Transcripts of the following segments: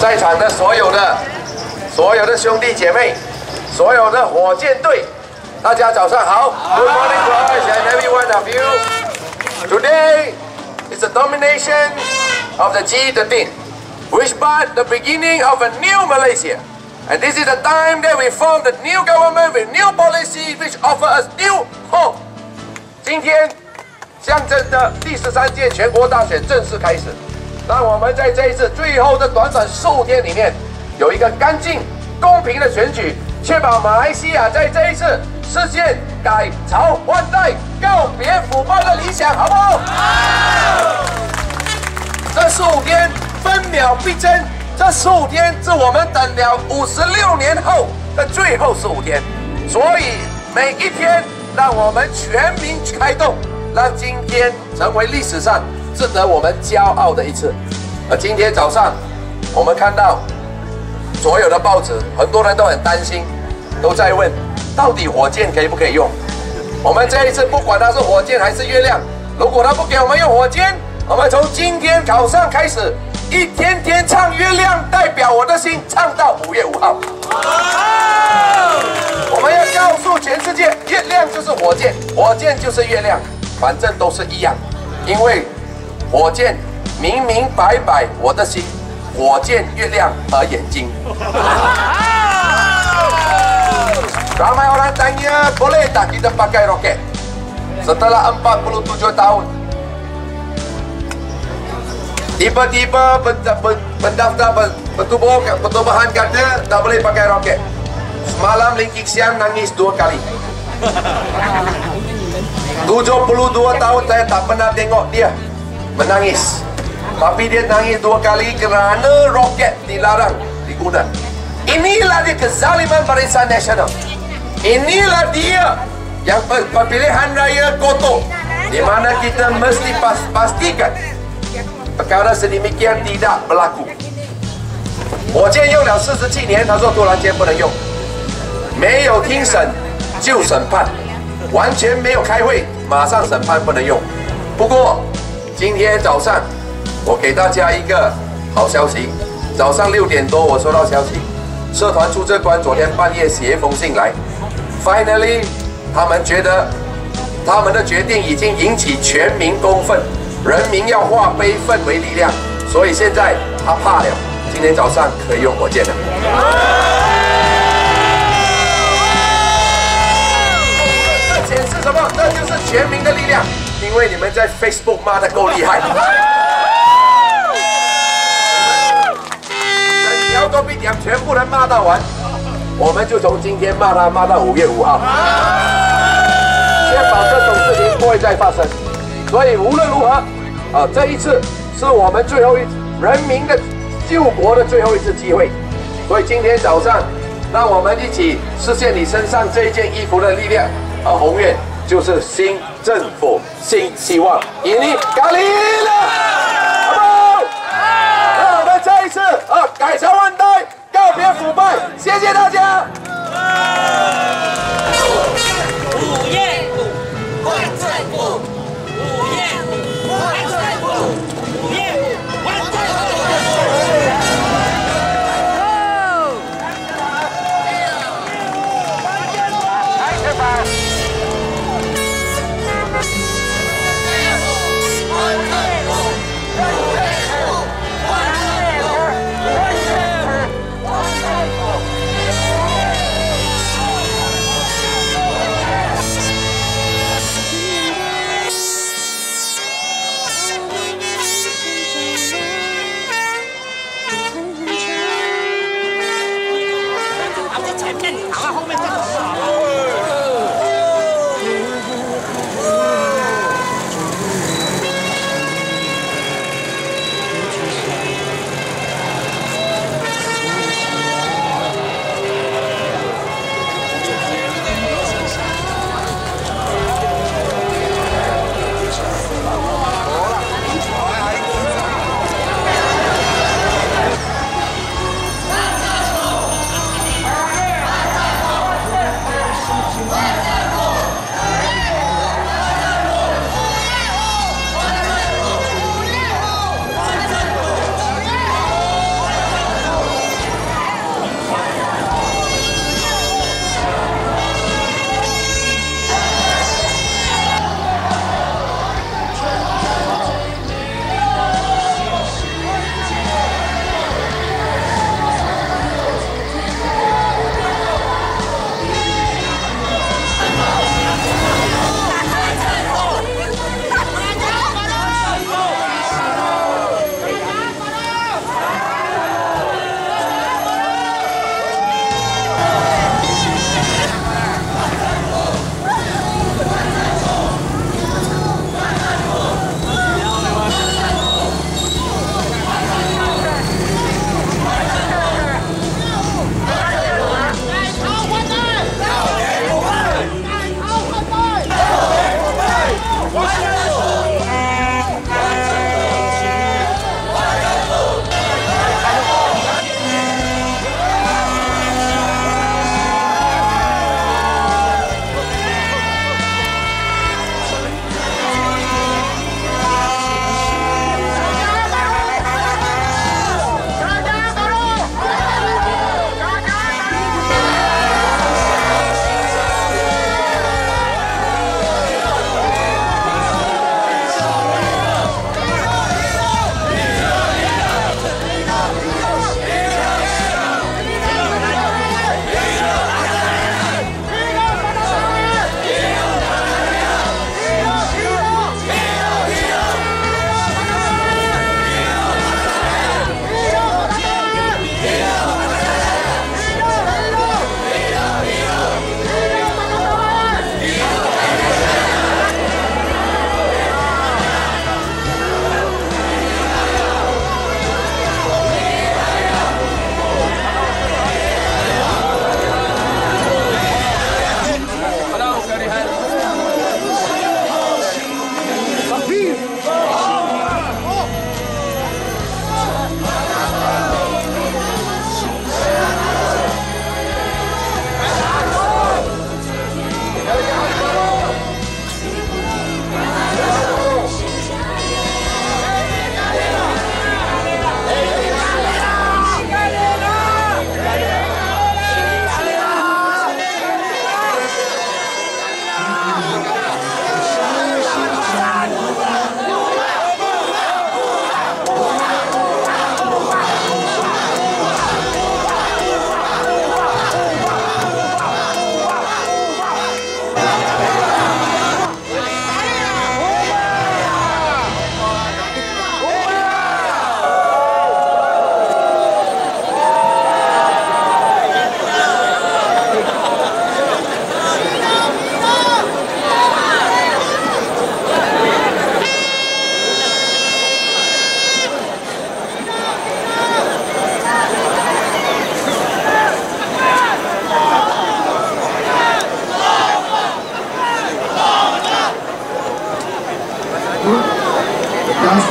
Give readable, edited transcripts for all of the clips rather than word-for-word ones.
在场的所有的兄弟姐妹，所有的火箭队，大家早上好。Good morning to us and every one of you. Today is the domination of the G13, which marks the beginning of a new Malaysia. And this is the time that we form the new government with new policy which offer us new hope. 今天，象征的第13届全国大选正式开始。让我们在这一次最后的短短15天里面，有一个干净、公平的选举，确保马来西亚在这一次实现改朝换代、告别腐败的理想，好不好？好！这15天分秒必争，这15天是我们等了56年后的最后15天，所以每一天让我们全民开动，让今天成为历史上值得我们骄傲的一次。而今天早上，我们看到所有的报纸，很多人都很担心，都在问，到底火箭可以不可以用？我们这一次不管它是火箭还是月亮，如果它不给我们用火箭，我们从今天早上开始，一天天唱月亮代表我的心，唱到5月5号。我们要告诉全世界，月亮就是火箭，火箭就是月亮，反正都是一样，因为火箭明明白白我的心，火箭、月亮和眼睛。Ramai orang tanya, boleh tak kita pakai roket? Setelah 47 tahun, tiba-tiba pendaftar pertubuhan kata tak boleh pakai roket. Semalam Lim Kik Siang nangis 2 kali. 72 tahun saya tak pernah tengok dia menangis. Tapi dia nangis 2 kali kerana roket dilarang diguna. Inilah dia kezaliman Barisan Nasional. Inilah dia yang pemilihan raya kotor, di mana kita mesti pastikan perkara sedemikian tidak berlaku. 火箭用了47年，他说突然间不能用，没有听审就审判，完全没有开会，马上审判不能用。不过今天早上我给大家一个好消息，早上6点多我收到消息，社团出这关昨天半夜写一封信来 ，finally 他们觉得他们的决定已经引起全民公愤，人民要化悲愤为力量，所以现在他怕了，今天早上可以用火箭了。这显示什么？这就是全民的力量，因为你们在 Facebook 骂得够厉害。多比点全部人骂到完，我们就从今天骂他骂到5月5号，确保这种事情不会再发生。所以无论如何，这一次是我们最后一次人民的救国的最后一次机会。所以今天早上，让我们一起实现你身上这一件衣服的力量。而宏愿就是新政府、新希望。ini kali ini， 好不好？让我们再一次改朝换代，告别腐败，谢谢大家。 5月5换政府，5月5换政府，5月5换政府。开始吧。5月5换政府。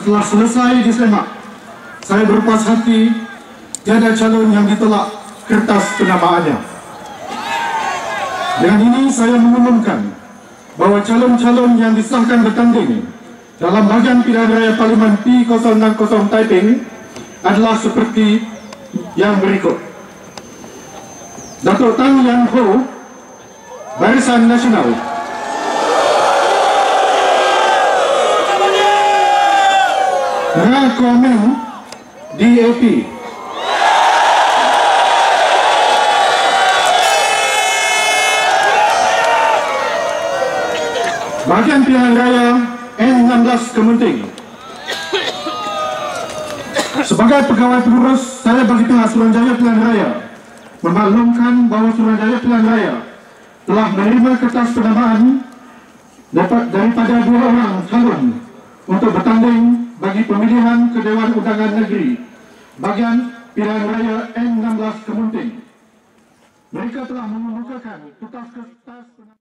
setelah selesai disemak, saya berpuas hati tiada calon yang ditolak kertas penamaannya. Dengan ini saya mengumumkan bahawa calon-calon yang disahkan bertanding dalam bahagian pilihan raya Parlimen P060 Taiping adalah seperti yang berikut. Datuk Tan Yang Ho, Barisan Nasional. Nga Komeng, DAP. Bahagian pilihan raya N16 Kementing. Sebagai pegawai pengurus, saya bagi pihak Suruhanjaya Pilihan Raya memaklumkan bahawa Suruhanjaya Pilihan Raya telah menerima kertas penamaan daripada 2 orang calon untuk bertanding bagi pemilihan ke Dewan Undangan Negeri bahagian pilihan raya N16 Kementing. Mereka telah mengemukakan kertas-kertas